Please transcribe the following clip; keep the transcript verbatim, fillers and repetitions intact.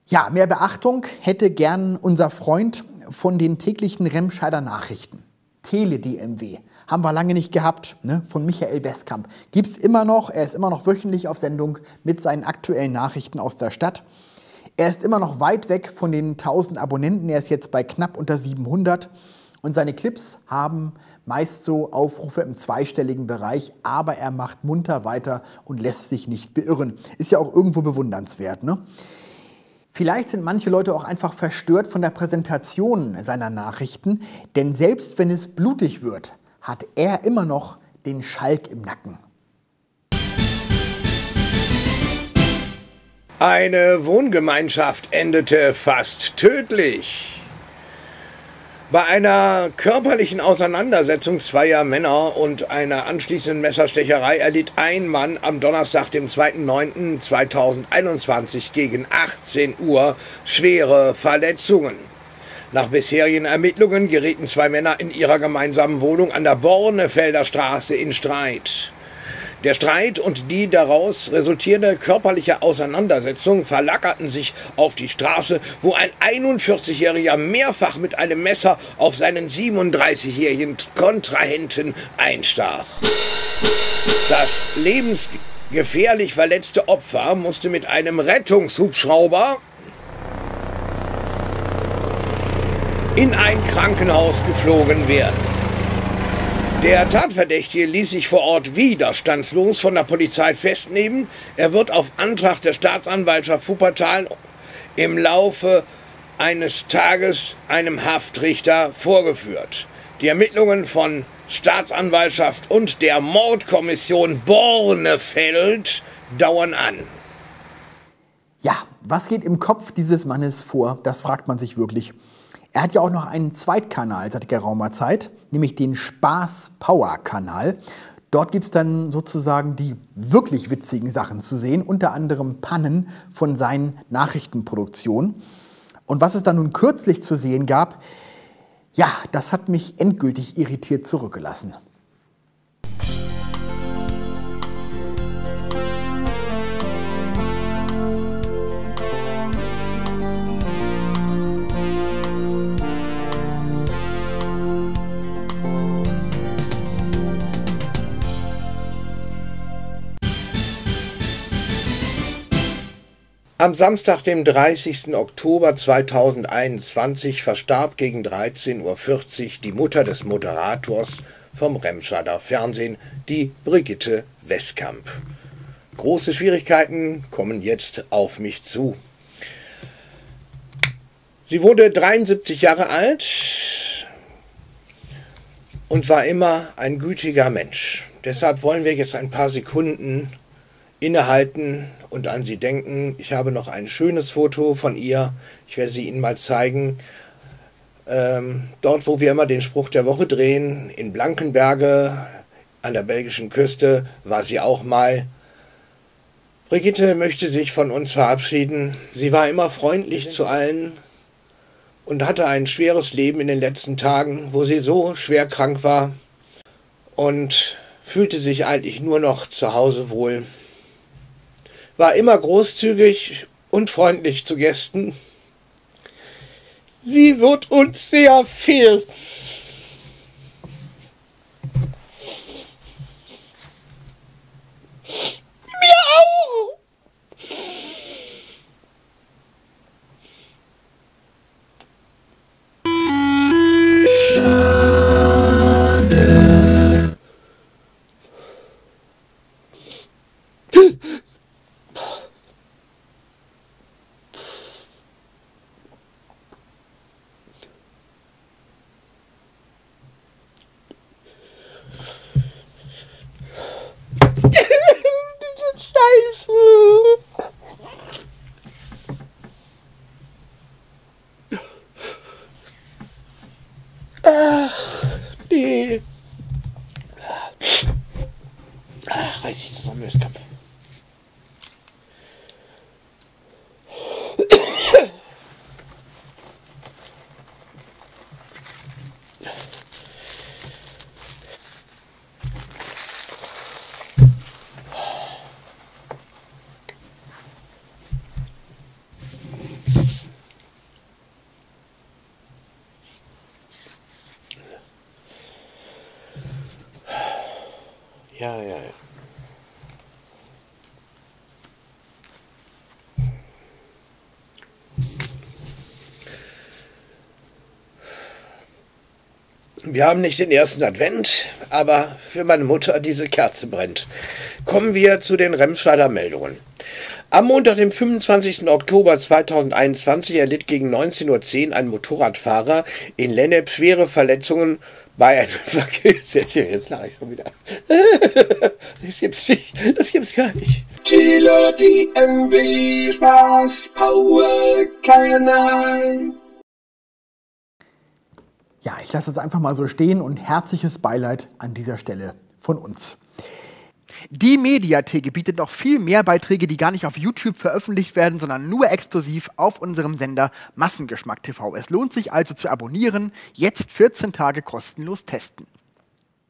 Ja, mehr Beachtung hätte gern unser Freund von den täglichen Remscheider Nachrichten. Tele-D M W. Haben wir lange nicht gehabt, ne? Von Michael Westkamp. Gibt's immer noch, er ist immer noch wöchentlich auf Sendung mit seinen aktuellen Nachrichten aus der Stadt. Er ist immer noch weit weg von den tausend Abonnenten, er ist jetzt bei knapp unter siebenhundert. Und seine Clips haben meist so Aufrufe im zweistelligen Bereich, aber er macht munter weiter und lässt sich nicht beirren. Ist ja auch irgendwo bewundernswert, ne? Vielleicht sind manche Leute auch einfach verstört von der Präsentation seiner Nachrichten, denn selbst wenn es blutig wird, hat er immer noch den Schalk im Nacken. Eine Wohngemeinschaft endete fast tödlich. Bei einer körperlichen Auseinandersetzung zweier Männer und einer anschließenden Messerstecherei erlitt ein Mann am Donnerstag, dem zweiten neunten zweitausendeinundzwanzig gegen achtzehn Uhr schwere Verletzungen. Nach bisherigen Ermittlungen gerieten zwei Männer in ihrer gemeinsamen Wohnung an der Bornefelder Straße in Streit. Der Streit und die daraus resultierende körperliche Auseinandersetzung verlackerten sich auf die Straße, wo ein einundvierzigjähriger mehrfach mit einem Messer auf seinen siebenunddreißigjährigen Kontrahenten einstach. Das lebensgefährlich verletzte Opfer musste mit einem Rettungshubschrauber in ein Krankenhaus geflogen werden. Der Tatverdächtige ließ sich vor Ort widerstandslos von der Polizei festnehmen. Er wird auf Antrag der Staatsanwaltschaft Wuppertal im Laufe eines Tages einem Haftrichter vorgeführt. Die Ermittlungen von Staatsanwaltschaft und der Mordkommission Bornefeld dauern an. Ja, was geht im Kopf dieses Mannes vor? Das fragt man sich wirklich. Er hat ja auch noch einen Zweitkanal seit geraumer Zeit, nämlich den Spaß-Power-Kanal. Dort gibt es dann sozusagen die wirklich witzigen Sachen zu sehen, unter anderem Pannen von seinen Nachrichtenproduktionen. Und was es dann nun kürzlich zu sehen gab, ja, das hat mich endgültig irritiert zurückgelassen. Am Samstag, dem dreißigsten Oktober zweitausendeinundzwanzig, verstarb gegen dreizehn Uhr vierzig die Mutter des Moderators vom Remscheider Fernsehen, die Brigitte Westkamp. Große Schwierigkeiten kommen jetzt auf mich zu. Sie wurde dreiundsiebzig Jahre alt und war immer ein gütiger Mensch. Deshalb wollen wir jetzt ein paar Sekunden innehalten und an sie denken. Ich habe noch ein schönes Foto von ihr. Ich werde sie Ihnen mal zeigen. Ähm, dort, wo wir immer den Spruch der Woche drehen, in Blankenberge an der belgischen Küste, war sie auch mal. Brigitte möchte sich von uns verabschieden. Sie war immer freundlich zu allen und hatte ein schweres Leben in den letzten Tagen, wo sie so schwer krank war und fühlte sich eigentlich nur noch zu Hause wohl. War immer großzügig und freundlich zu Gästen. Sie wird uns sehr fehlen. Mir auch. Nee. Ach, reiß dich zusammen, Westkamp. Ja, ja, ja. Wir haben nicht den ersten Advent, aber für meine Mutter diese Kerze brennt. Kommen wir zu den Remscheider Meldungen. Am Montag, dem fünfundzwanzigsten Oktober zweitausendeinundzwanzig, erlitt gegen neunzehn Uhr zehn ein Motorradfahrer in Lennep schwere Verletzungen bei einem Verkehrssetzer. Jetzt lache ich schon wieder. Das gibt's nicht. Das gibt's gar nicht. Tele D M W Spaß Power Kanal. Ja, ich lasse es einfach mal so stehen und herzliches Beileid an dieser Stelle von uns. Die Mediathek bietet noch viel mehr Beiträge, die gar nicht auf YouTube veröffentlicht werden, sondern nur exklusiv auf unserem Sender Massengeschmack T V. Es lohnt sich also zu abonnieren, jetzt vierzehn Tage kostenlos testen.